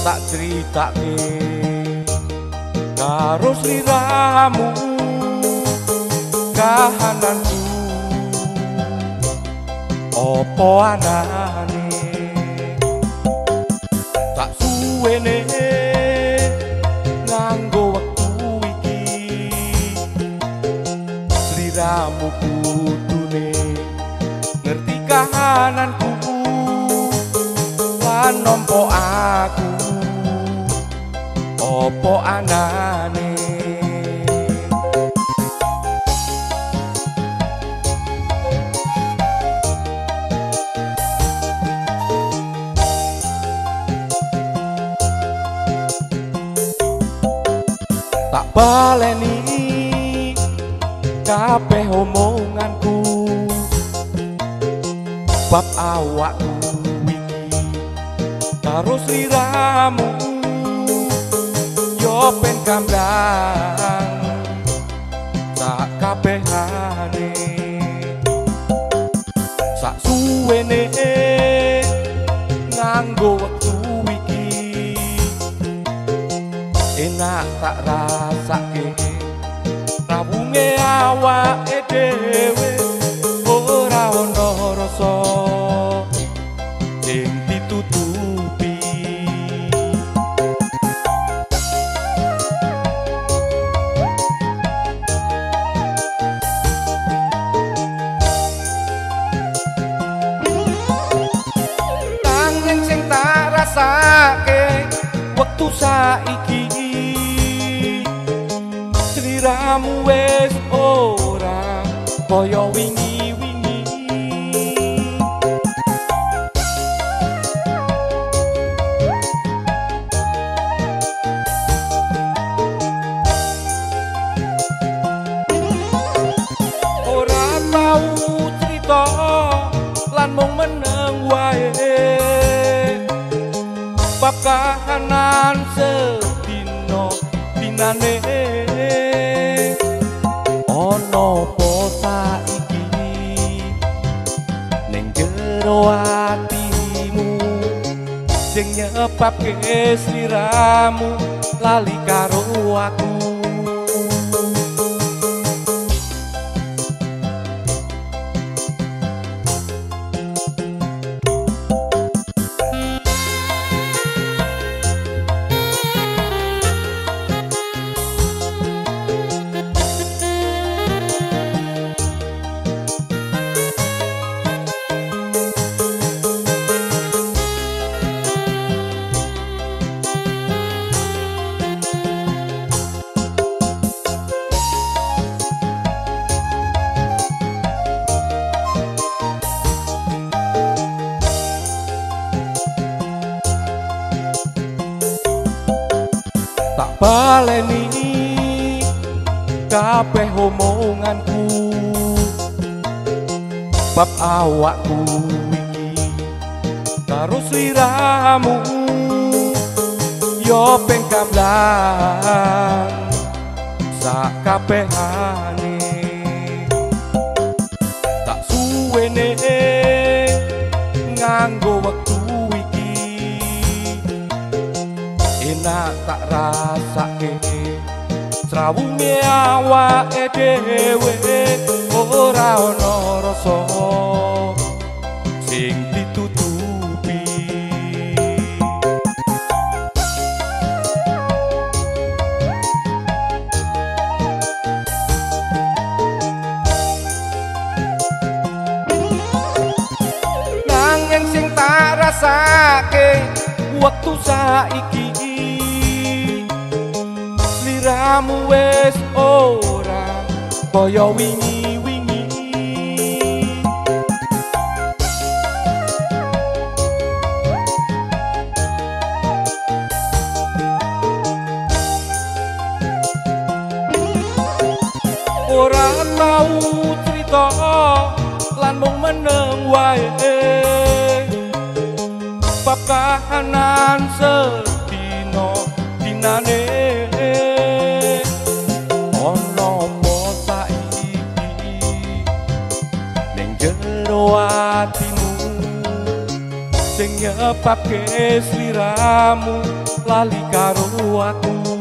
tak critake karo sliramu kahananku opo anane tak suwene nganggo wektu iki sliramu kudune ngerti kahananku lan nampa aku opo anane tak baleni kabeh omonganku bab awakku iki karo sliramu yo ben kandhang sak kabehane sak suwene nganggo wektu iki enak tak rasake rawunge awake dhewe ora ono rasa sing ditutupi nanging sing tak rasake wektu saiki sliramu wis ora kaya wingi-wingi ora tau crita lan mung meneng wae bab kahanan sedina dinane ono po saiki ning jero atimu sing nyebabke sliramu lali karo aku tak baleni kabeh omonganku bab awakku iki karo sliramu yo ben kandhang sak kabehane tak suwene nganggo wektu iki enak tak rasake srawunge awake dhewe ora ono rasa sing ditutupi nanging sing tak rasake wektu saiki sliramu wis ora kaya wingi-wingi ora tau crita lan mung meneng wae bab kahanan sedina dinane ono po saiki ning jero atimu sing nyebabke sliramu lali karo aku.